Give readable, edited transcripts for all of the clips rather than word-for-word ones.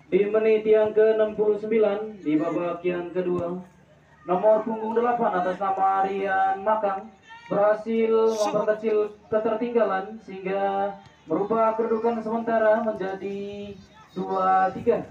Di menit yang ke-69 di babak yang kedua, nomor punggung 8 atas nama Rian Makang berhasil memperkecil ketertinggalan sehingga merubah kedudukan sementara menjadi 2-3.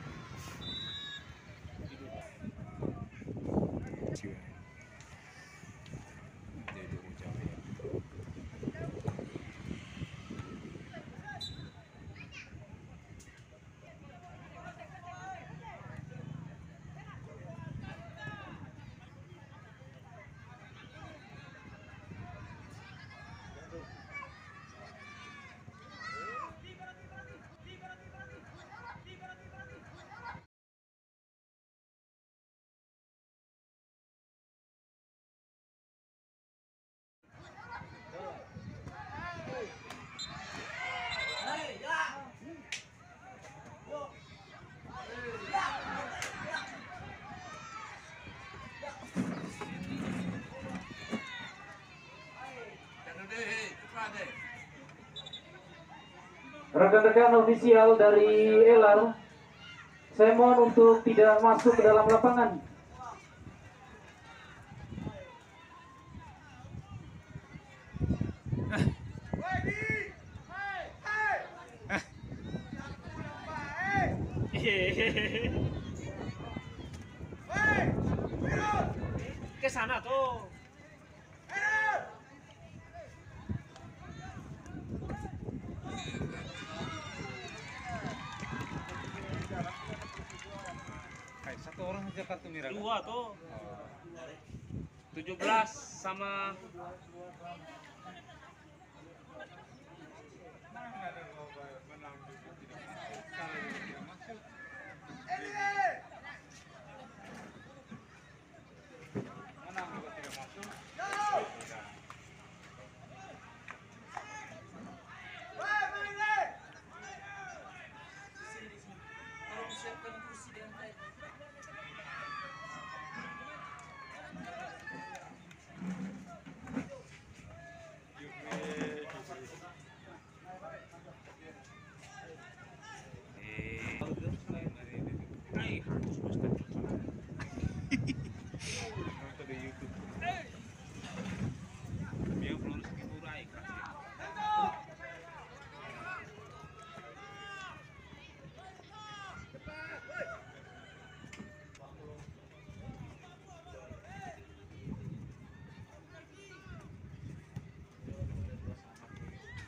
Rekan-rekan ofisial dari LR, saya mohon untuk tidak masuk ke dalam lapangan. Ke sana tuh. Satu orang saja kartu merah. Dua tuh. 17 sama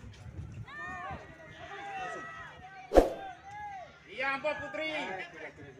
Iya, ampun Putri.